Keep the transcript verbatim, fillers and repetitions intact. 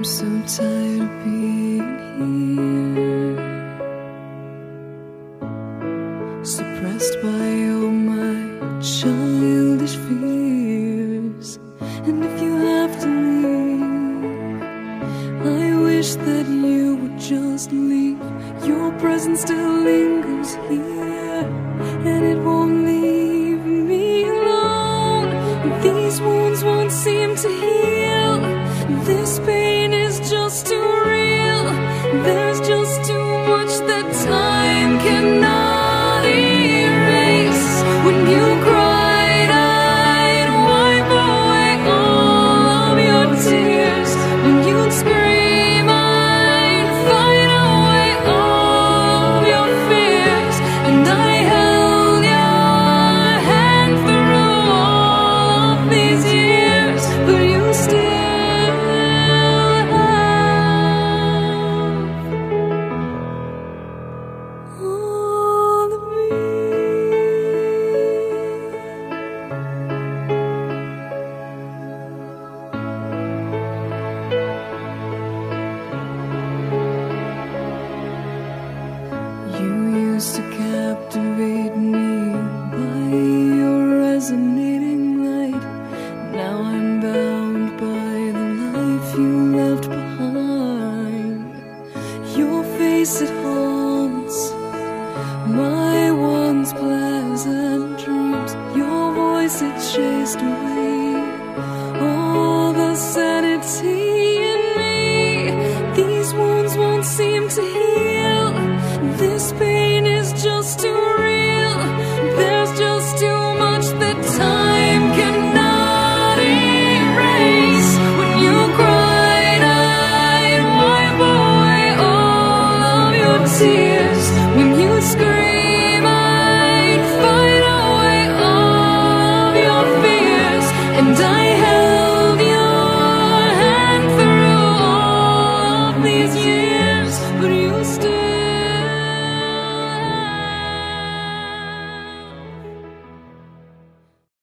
I'm so tired of being here, suppressed by all my childish fears. And if you have to leave, I wish that you would just leave. Your presence still lingers here, and it won't leave me alone. These wounds won't seem to heal. This pain is just too real. There's just too much that time cannot erase. When you cried, I'd wipe away all of your tears. When you'd scream, I'd fight away all of your fears. And I held your hand through all of these years, but you still to captivate me by your resonating light. Now I'm bound by the life you left behind. Your face, it haunts my once pleasant dreams. Your voice, it chased away all the sanity in me. These wounds won't seem to heal. This pain is just too